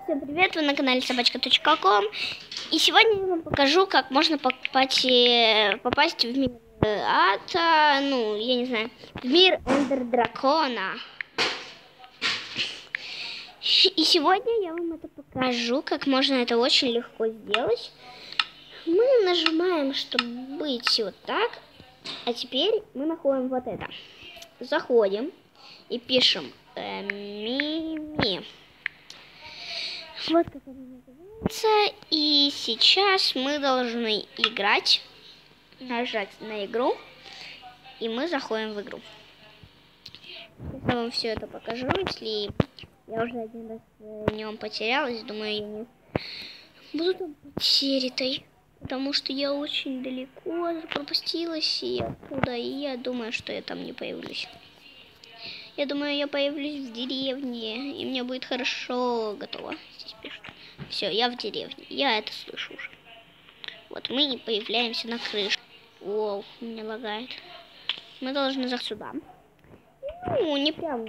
Всем привет, вы на канале собачка.ком. И сегодня я вам покажу, как можно попасть в мир ада, ну, я не знаю, в мир Эндер Дракона. И сегодня я вам это покажу, как можно это очень легко сделать. Мы нажимаем, чтобы быть вот так. А теперь мы находим вот это. Заходим и пишем Мими. Вот как это называется. И сейчас мы должны играть. Нажать на игру. И мы заходим в игру. Я вам все это покажу. Если я уже один раз в нем потерялась, думаю, я не буду там потерятой. Потому что я очень далеко запропастилась и оттуда. И я думаю, что я там не появлюсь. Я думаю, я появлюсь в деревне. И мне будет хорошо. Готово. Здесь пишут. Все, я в деревне. Я это слышу уже. Вот мы появляемся на крыше. Воу, меня лагает. Мы должны за сюда. Ну, не прям.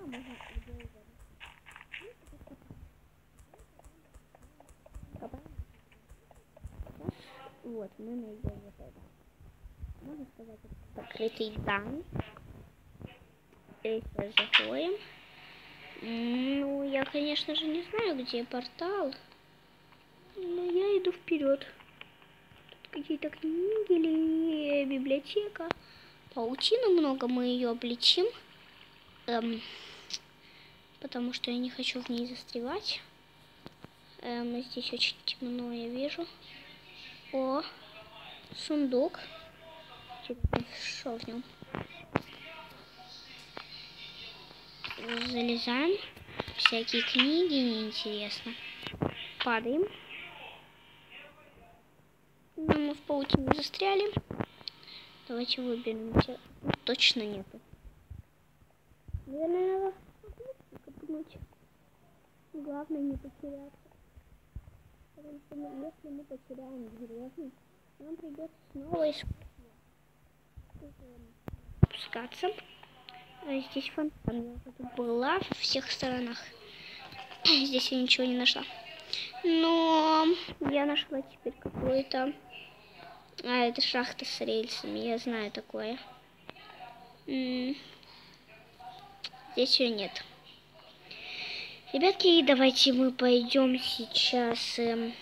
Вот, мы найдем вот это. Можно сказать, это покрытый дан. Сейчас заходим. Ну, я, конечно же, не знаю, где портал. Но я иду вперед. Тут какие-то книги или библиотека. Паутины много, мы ее обличим. Потому что я не хочу в ней застревать. Здесь очень темно, я вижу. О, сундук. Что в нем? Залезаем. Всякие книги неинтересно. Падаем. Но мы в паутине застряли. Давайте выберем. Точно нету. Наверное, надо копнуть. Главное не потеряться. Потому что если мы потеряем деревню, нам придется снова спускаться. Здесь фонтан. Я уже тут была во всех сторонах. Здесь я ничего не нашла. Но я нашла теперь какую-то... А, это шахта с рельсами. Я знаю такое. Здесь ее нет. Ребятки, давайте мы пойдем сейчас в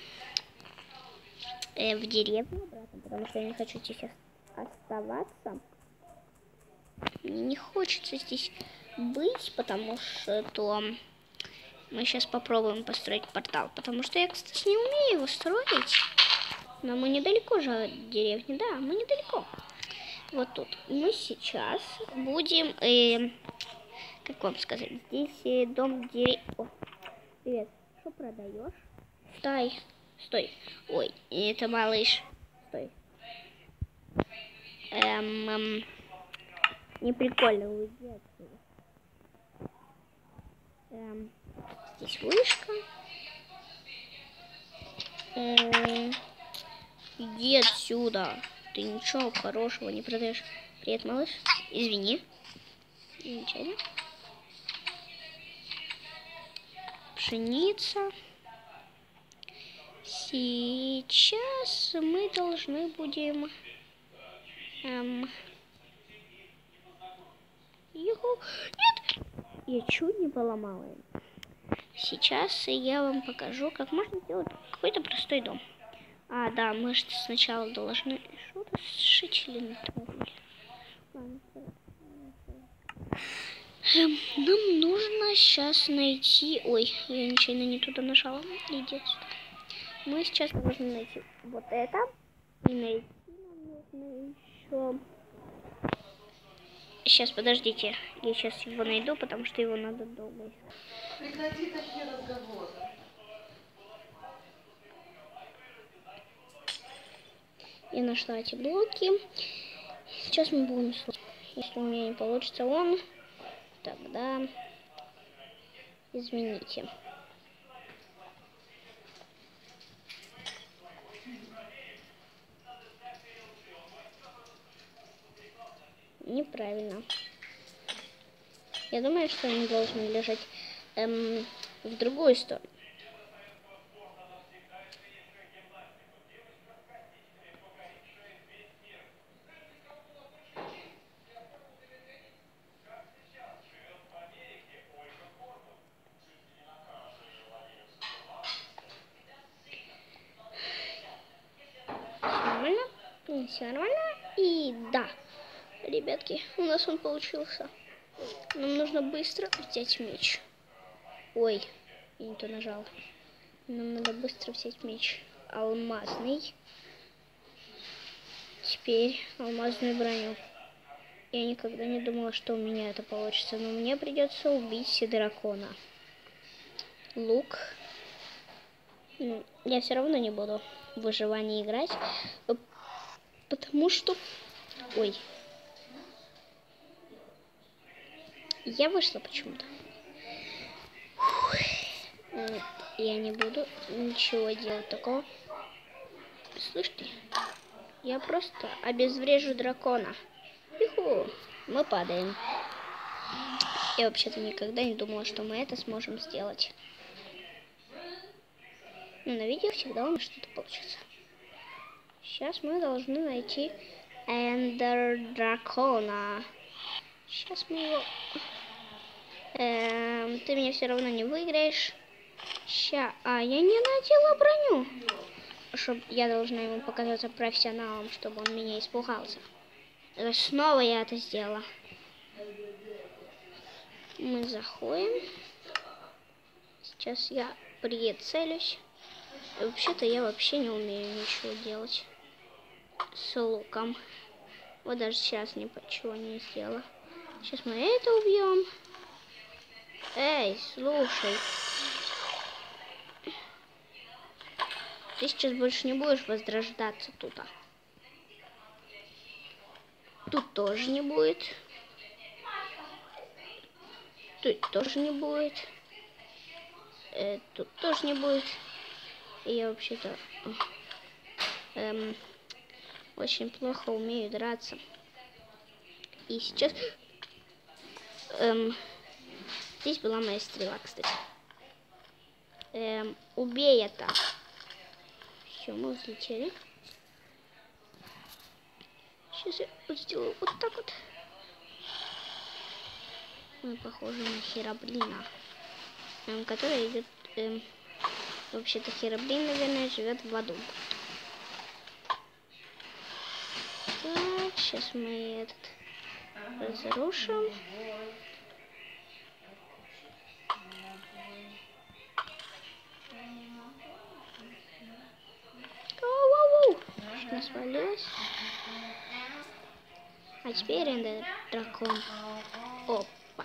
деревню обратно, потому что я не хочу здесь оставаться. Не хочется здесь быть, потому что мы сейчас попробуем построить портал. Потому что я, кстати, не умею его строить. Но мы недалеко же от деревни, да, мы недалеко. Вот тут. Мы сейчас будем, как вам сказать, здесь дом деревни. Привет, что продаешь? Стой. Ой, это малыш. Стой. Не прикольно, уйди отсюда. Здесь вышка. Иди отсюда. Ты ничего хорошего не продаешь. Привет, малыш. Извини. Ничего. Пшеница. Сейчас мы должны будем... Нет! Я чуть не поломала его. Сейчас я вам покажу, как можно сделать какой-то простой дом. А, да, мы же сначала должны что-то сшить или натворили. Нам нужно сейчас найти... Ой, я нечаянно не туда нажала. Иди отсюда. Мы сейчас должны найти вот это. И найти нам нужно еще... Сейчас, подождите. Я сейчас его найду, потому что его надо долго искать. Прекрати такие разговоры. Я нашла эти блоки. Сейчас мы будем слушать. Если у меня не получится он, тогда извините. Неправильно. Я думаю, что они должны лежать в другую сторону. ребятки, у нас он получился. Нам нужно быстро взять меч. Ой, я не то нажал. Нам надо быстро взять меч. Алмазный. Теперь алмазную броню. Я никогда не думала, что у меня это получится, но мне придется убить дракона. Лук. Ну, я все равно не буду в выживании играть, потому что... Ой. Я вышла почему-то. Я не буду ничего делать такого. Слышь ты, я просто обезврежу дракона. Юху, мы падаем. Я вообще-то никогда не думала, что мы это сможем сделать. Но на видео всегда у нас что-то получится. Сейчас мы должны найти Эндер дракона. Сейчас мы его... ты меня все равно не выиграешь. Ща... А, я не надела броню. Чтоб я должна ему показаться профессионалом, чтобы он меня испугался. Снова я это сделала. Мы заходим. Сейчас я прицелюсь. Вообще-то я вообще не умею ничего делать с луком. Вот даже сейчас ничего не сделала. Сейчас мы это убьем. Эй, слушай. Ты сейчас больше не будешь возрождаться тут. Тут тоже не будет. Тут тоже не будет. Тут тоже не будет. И я вообще-то очень плохо умею драться. И сейчас здесь была моя стрела, кстати. Убей это. Все, мы взлетели. Сейчас я вот сделаю вот так вот. Мы похожи на Хераблина, который идет. Вообще-то Хераблин, наверное, живет в аду. Так, сейчас мы этот разрушим. Что не свалилось? А теперь Эндер дракон. Опа.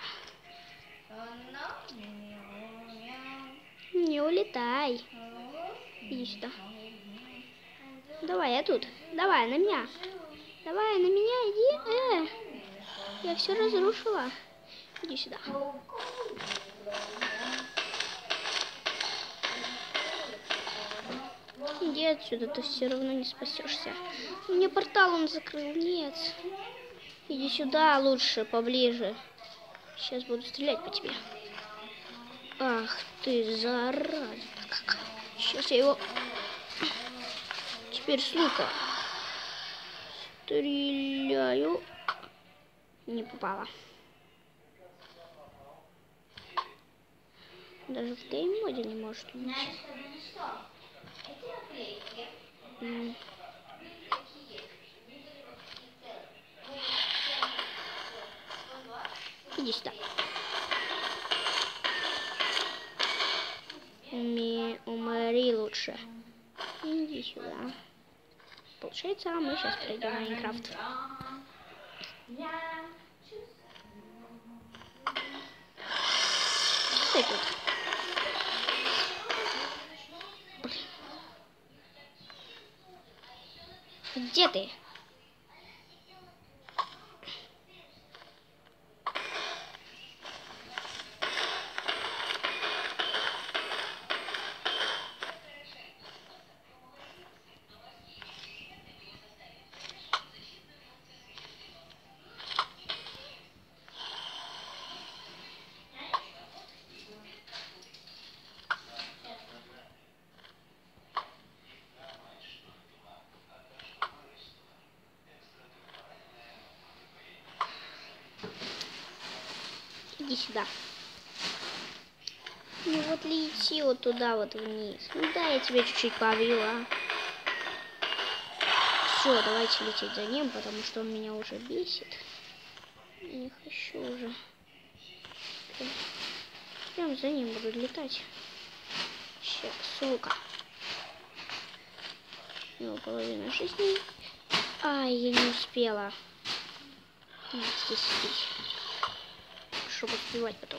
Не улетай. Иди сюда. Давай, я тут. Давай, на меня. Давай, на меня, иди. Я все разрушила. Иди сюда. Иди отсюда, ты все равно не спасешься. Мне портал он закрыл. Нет. Иди сюда лучше, поближе. Сейчас буду стрелять по тебе. Ах ты, зараза. Сейчас я его... Теперь с лука стреляю. Не попала. Даже в гейм-моде не может убить. Иди сюда. Умри лучше. Иди сюда. Получается, мы сейчас пройдем Майнкрафт. Стой тут. Где ты? Иди сюда. Ну вот лети вот туда вот вниз. Ну да, я тебя чуть-чуть побила. Все, давайте лететь за ним, потому что он меня уже бесит. Не хочу уже. Прям за ним буду летать. Ща, сука. У него половина жизни. Ай, я не успела. Надо здесь сидеть. Чтобы успевать потом.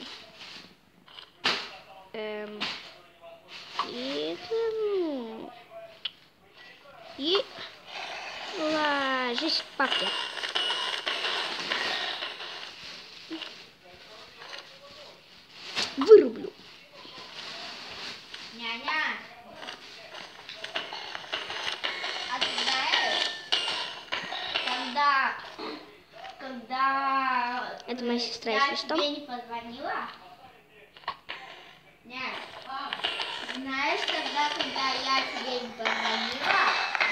И это, ну... И... Ложись в папке. Вырублю. Няня. А ты знаешь, когда Это моя сестра, я если что. тебе не позвонила? Нет. Знаешь, когда я тебе не позвонила,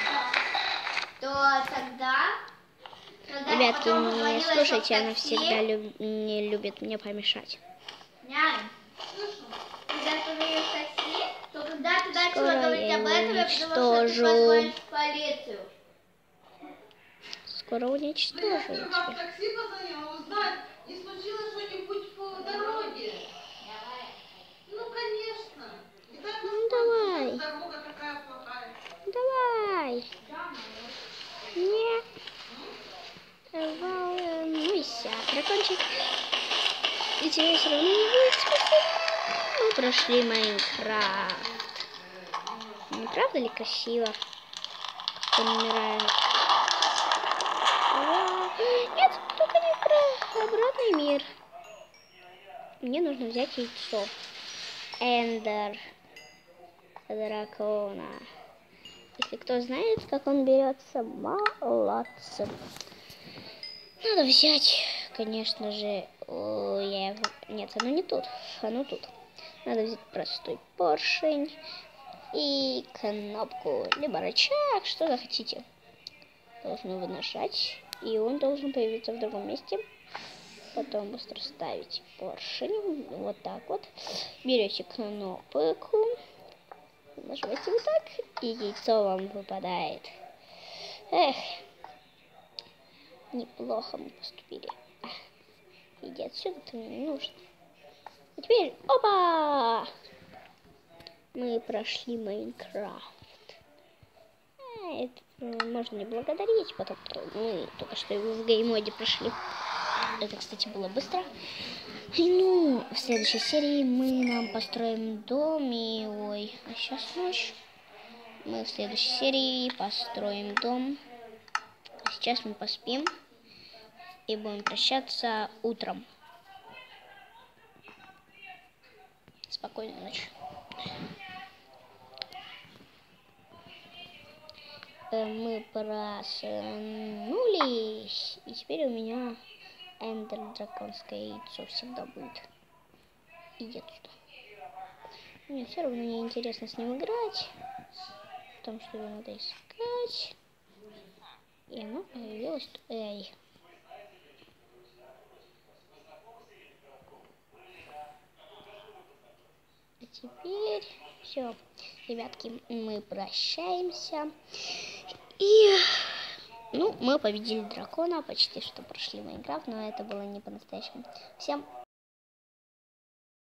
то тогда... Ребятки, потом не позвонила слушайте, еще в она такси. всегда не любит мне помешать. Нянь, когда ты позвонила в такси, то когда ты начала Скоро говорить я об его этом, я подумала, что ты уничтожу. позвонишь в полицию. Скоро Да я уничтожу хочу я вам в тебя. такси позвонила, узнать, не случилось что-нибудь по дороге. Ну, конечно. И так Ну, насколько давай. дорога такая плохая. Давай. Не. Волнуйся, дракончик. И тебе все равно не будет спасения. Мы прошли Майнкрафт. Не правда ли красиво? Кто не умирает. Ура! Нет, только не про обратный мир. Мне нужно взять яйцо. Эндер дракона. Если кто знает, как он берется, молодцы. Надо взять, конечно же, нет, оно не тут, оно тут. Надо взять простой поршень и кнопку, либо рычаг, что захотите. Должны вы нажать, и он должен появиться в другом месте. Потом быстро ставите поршень, вот так вот. Берете кнопку, нажимаете вот так, и яйцо вам выпадает. Эх, неплохо мы поступили. Иди отсюда, ты мне не нужен. И теперь, опа! Мы прошли Майнкрафт. Это можно не благодарить, потому что мы только что его в геймоде прошли. Это, кстати, было быстро. И, ну, в следующей серии мы нам построим дом и... Ой, а сейчас ночь. Мы в следующей серии построим дом. А сейчас мы поспим и будем прощаться утром. Спокойной ночи. Мы проснулись, и теперь у меня эндер драконское яйцо всегда будет. Иди отсюда. Мне все равно не интересно с ним играть, потому что его надо искать. И оно появилось. Эй. А теперь все, ребятки, мы прощаемся. И, ну, мы победили дракона, почти что прошли Майнкрафт, но это было не по-настоящему. Всем